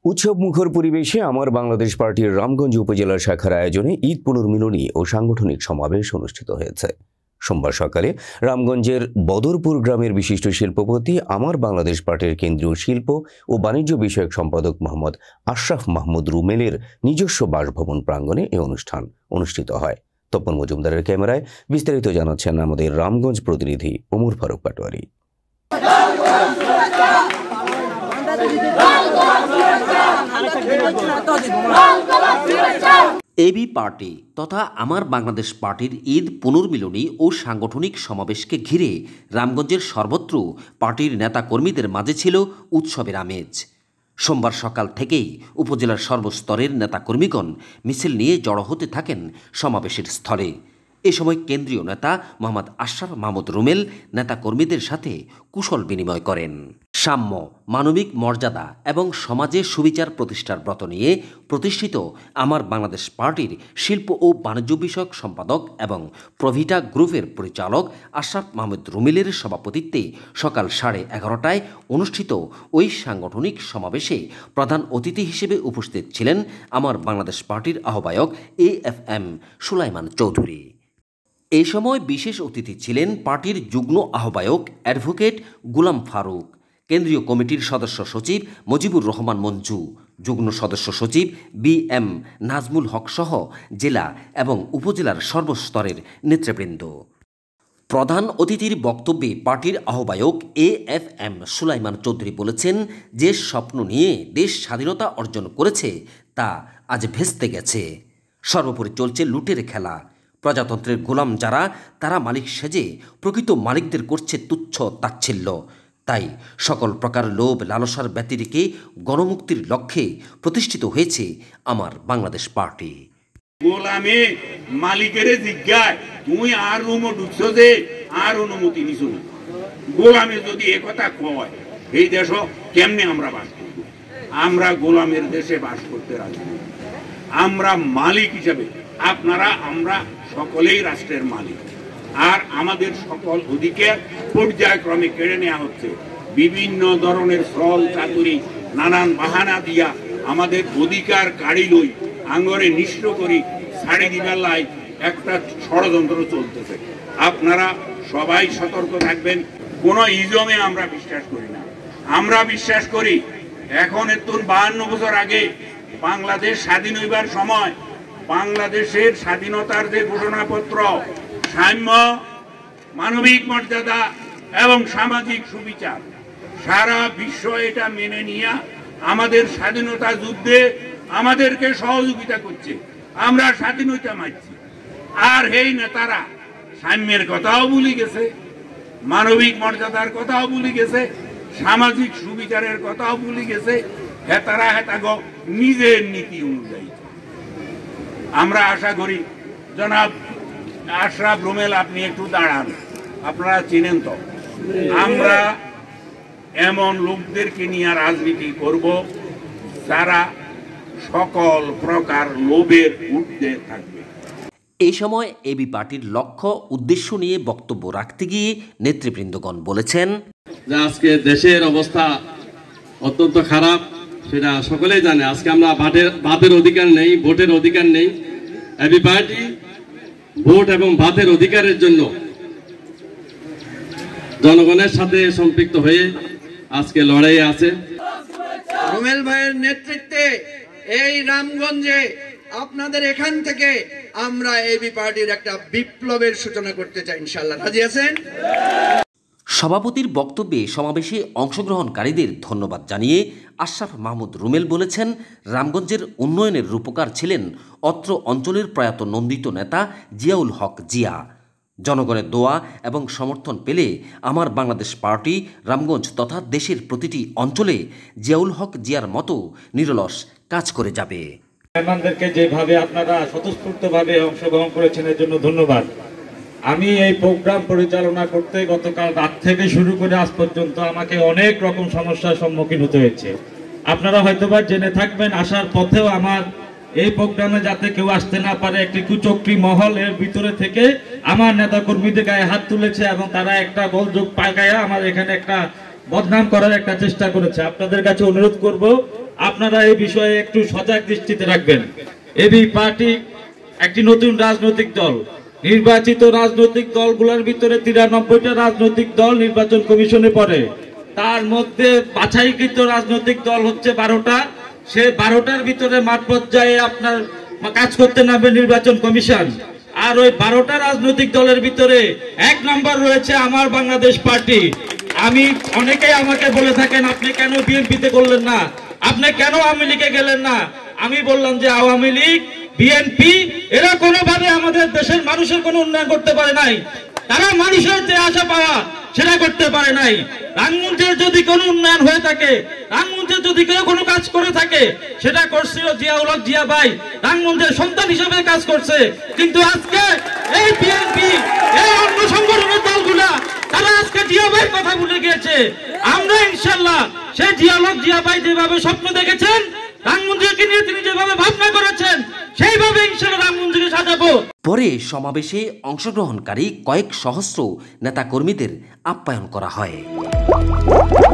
উৎসবমুখর পরিবেশে আমার বাংলাদেশ পার্টির রামগঞ্জ উপজেলা শাখার আয়োজনে ঈদ পুনর্মিলনী ও সাংগঠনিক সমাবেশ অনুষ্ঠিত হয়েছে। সোমবার সকালে রামগঞ্জের বদরপুর গ্রামের বিশিষ্ট শিল্পপতি আমার বাংলাদেশ পার্টির কেন্দ্রীয় শিল্প ও বাণিজ্য বিষয়ক সম্পাদক মোহাম্মদ আশরাফ মাহমুদ রুমেলের নিজস্ব বাসভবন প্রাঙ্গণে এই অনুষ্ঠান অনুষ্ঠিত হয়। তপন মজুমদারের ক্যামেরায় বিস্তারিত জানাচ্ছেন আমাদের রামগঞ্জ প্রতিনিধি ওমর ফারুক পাটোয়ারি। এবি পার্টি তথা আমার বাংলাদেশ পার্টির ঈদ পুনর্মিলনী ও সাংগঠনিক সমাবেশকে ঘিরে রামগঞ্জের সর্বত্র পার্টির নেতাকর্মীদের মাঝে ছিল উৎসবের আমেজ। সোমবার সকাল থেকেই উপজেলার সর্বস্তরের নেতাকর্মীগণ মিছিল নিয়ে জড়ো হতে থাকেন সমাবেশের স্থলে। এ সময় কেন্দ্রীয় নেতা মোহাম্মদ আশরাফ মাহমুদ রুমেল নেতাকর্মীদের সাথে কুশল বিনিময় করেন। সাম্য, মানবিক মর্যাদা এবং সমাজে সুবিচার প্রতিষ্ঠার ব্রত নিয়ে প্রতিষ্ঠিত আমার বাংলাদেশ পার্টির শিল্প ও বাণিজ্য বিষয়ক সম্পাদক এবং প্রভিটা গ্রুপের পরিচালক আশরাফ মাহমুদ রুমেলের সভাপতিত্বে সকাল 11:30টায় অনুষ্ঠিত ওই সাংগঠনিক সমাবেশে প্রধান অতিথি হিসেবে উপস্থিত ছিলেন আমার বাংলাদেশ পার্টির আহ্বায়ক AFM সুলাইমান চৌধুরী। এই সময় বিশেষ অতিথি ছিলেন পার্টির যুগ্ম আহ্বায়ক অ্যাডভোকেট গুলাম ফারুক, কেন্দ্রীয় কমিটির সদস্য সচিব মুজিবুর রহমান মঞ্জু, যুগ্ম সদস্য সচিব BM নাজমুল হক সহ জেলা এবং উপজেলার সর্বস্তরের নেতৃবৃন্দ। প্রধান অতিথির বক্তব্যে পার্টির আহ্বায়ক AFM সুলাইমান চৌধুরী বলেছেন, যে স্বপ্ন নিয়ে দেশ স্বাধীনতা অর্জন করেছে তা আজ ভেস্তে গেছে। সর্বোপরি চলছে লুটের খেলা। প্রজাতন্ত্রের গোলাম যারা, তারা মালিক সেজে প্রকৃত মালিকদের করছে তুচ্ছ তাচ্ছিল্য। তাই সকল প্রকার লোভ লালসার ব্যতি রেখে গণমুক্তির লক্ষ্যে প্রতিষ্ঠিত হয়েছে আমার বাংলাদেশ পার্টি। গোলামে মালিকের জিজ্ঞায় তুই আর রুমো ঢুকছ যে আর অনুমতি নিছ না। গোলামে যদি একথা কয় এই দেশ কেমনে আমরা বাস করব? আমরা গোলামের দেশে বাস করতে রাজি। আমরা মালিক হিসাবে আপনারা আমরা সকলেই রাষ্ট্রের মালিক, আর আমাদের সকল অধিকার পর্যায়ক্রমে কেড়ে নেওয়া হচ্ছে। বিভিন্ন ধরনের শ্রল চাতুরি নানান বাহানা দিয়া আমাদের অধিকার কাড়ি লই আঙ্গরে নিষ্ঠ করি ছাড়ি দিবার লাই একটা ষড়যন্ত্র চলতেছে। আপনারা সবাই সতর্ক থাকবেন। কোনো ইজমে আমরা বিশ্বাস করি না। আমরা বিশ্বাস করি এখন 52 বছর আগে বাংলাদেশ স্বাধীন হইবার সময় বাংলাদেশের স্বাধীনতার যে ঘোষণাপত্র সাম্য, মানবিক মর্যাদা এবং সামাজিক সুবিচার, সারা বিশ্ব এটা মেনে নিয়ে আমাদের স্বাধীনতা যুদ্ধে আমাদেরকে সহযোগিতা করছে। আমরা স্বাধীনতা মানছি। আর এই নেতারা সাম্যের কথাও ভুলে গেছে, মানবিক মর্যাদার কথাও ভুলে গেছে, সামাজিক সুবিচারের কথাও ভুলে গেছে। হেতারা নিজের নীতি অনুযায়ী। আমরা আশা করি জনাব আশরাফ রুমেল আপনি একটু দাঁড়ান, আপনারা চিনেন তো আমরা এমন লোকদেরকে নিয়ে রাজনীতি করব যারা সকল প্রকার লোভের ঊর্ধ্বে থাকবে। এই সময় এবি পার্টির লক্ষ্য উদ্দেশ্য নিয়ে বক্তব্য রাখতে গিয়ে নেতৃবৃন্দগণ বলেছেন, যে আজকে দেশের অবস্থা অত্যন্ত খারাপ, সেটা সকলেই জানে। আজকে আমরা ভাতের অধিকার নেই, ভোটের অধিকার নেই। এবি পার্টি ভোট এবং ভাতের অধিকারের জন্য জনগণের সাথে সম্পৃক্ত হয়ে আজকে লড়াই আছে। রুমেল ভাইয়ের নেতৃত্বে এই রামগঞ্জে আপনাদের এখান থেকে আমরা এবি পার্টির একটা বিপ্লবের সূচনা করতে চাই। ইনশাআল্লাহ রাজি আছেন? সভাপতির বক্তব্যে সমাবেশে অংশগ্রহণকারীদের ধন্যবাদ জানিয়ে আশরাফ মাহমুদ রুমেল বলেছেন, রামগঞ্জের উন্নয়নের রূপকার ছিলেন অত্র অঞ্চলের প্রয়াত নন্দিত নেতা জিয়াউল হক জিয়া। জনগণের দোয়া এবং সমর্থন পেলে আমার বাংলাদেশ পার্টি রামগঞ্জ তথা দেশের প্রতিটি অঞ্চলে জিয়াউল হক জিয়ার মতো নিরলস কাজ করে যাবে। মেহমানদেরকে যেভাবে আপনারা স্বতঃস্ফূর্তভাবে অংশগ্রহণ করেছেন এর জন্য ধন্যবাদ। আমি এই প্রোগ্রাম পরিচালনা করতে গতকাল রাত থেকে শুরু করে আজ পর্যন্ত আমাকে অনেক রকম সমস্যার সম্মুখীন হতে হয়েছে। আপনারা হয়তোবা জেনে থাকবেন, আসার পথেও আমার এই প্রোগ্রামে যাতে কেউ আসতে না পারে একটি কুচক্রী মহল এর ভিতরে থেকে আমার নেতা কর্মীদের গায়ে হাত তুলেছে এবং তারা একটা গোলযোগ পাকায়া আমার এখানে একটা বদনাম করার একটা চেষ্টা করেছে। আপনাদের কাছে অনুরোধ করব আপনারা এই বিষয়ে একটু সজাগ দৃষ্টিতে রাখবেন। এবি পার্টি একটি নতুন রাজনৈতিক দল। নির্বাচিত রাজনৈতিক দলগুলোর ভিতরে 93টা রাজনৈতিক দল নির্বাচন কমিশনে পড়ে। তার মধ্যে বাছাইকৃত রাজনৈতিক দল হচ্ছে 12টা। সে 12টার ভিতরে মাঠ পর্যায়ে আপনার কাজ করতে নামবে নির্বাচন কমিশন। আর ওই 12টা রাজনৈতিক দলের ভিতরে 1 নম্বর রয়েছে আমার বাংলাদেশ পার্টি। আমি অনেকেই আমাকে বলে থাকেন, আপনি কেন বিএনপিতে করলেন না, আপনি কেন আওয়ামী লীগে গেলেন না? আমি বললাম যে আওয়ামী লীগ, বিএনপি এরা কোনোভাবে আমাদের দেশের মানুষের কোনো উন্নয়ন করতে পারে নাই। তারা মানুষের যে আশা পাওয়া সেটা করতে পারে নাই। রামগঞ্জের যদি কোনো উন্নয়ন হয়ে থাকে, রামগঞ্জের যদি কেউ কোনো কাজ করে থাকে, সেটা করছিল জিয়াউল হক জিয়া ভাই, রামগঞ্জের সন্তান হিসেবে কাজ করছে। কিন্তু আজকে এই বিএনপি, এই অন্য সংগঠনের দলগুলা তারা আজকে জিয়া ভাইয়ের কথা ভুলে গিয়েছে। আমরা ইনশাল্লাহ সেই জিয়াউল হক জিয়া ভাই যেভাবে স্বপ্ন দেখেছেন, রামগঞ্জকে নিয়ে তিনি যেভাবে ভাবনা করেছেন, সেইভাবে ইনশাল্লাহ রামগঞ্জকে সাজাবো। পরে সমাবেশে অংশগ্রহণকারী কয়েক সহস্র নেতাকর্মীদের আপ্যায়ন করা হয়।